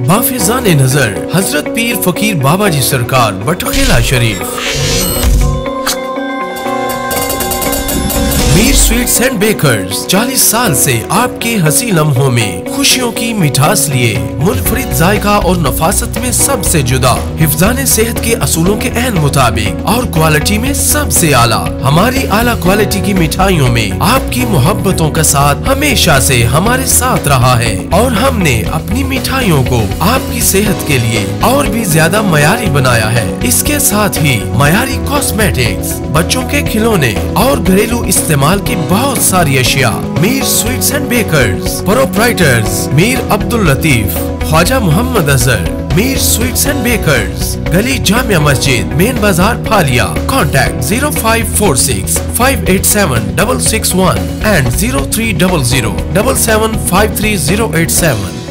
बाफिजान नजर हजरत पीर फकीर Baba ji Sarkar Batkhela Sharif. Mir sweets and bakers 40 साल से आपके हंसी लम्हों में खुशियों की मिठास लिए मुनफरिद जायका और नफासत में सबसे जुदा, हिफ्जाने सेहत के असूलों के एन मुताबिक और क्वालिटी में सबसे आला। हमारी आला क्वालिटी की मिठाइयों में आपकी मोहब्बतों का साथ हमेशा से हमारे साथ रहा है और हमने अपनी मिठाइयों को आपकी सेहत के लिए और भी ज्यादा मयारी बनाया है। इसके साथ ही मयारी कॉस्मेटिक्स, बच्चों के खिलौने और घरेलू इस्तेमाल की बहुत सारी अशिया। Mir sweets and bakers, proprietors Mir Abdul Latif, Khwaja Mohammad Azhar. Mir sweets and bakers, गली जामिया मस्जिद, मेन बाजार फालिया। Contact 0546 587 661 and 0300 7753087।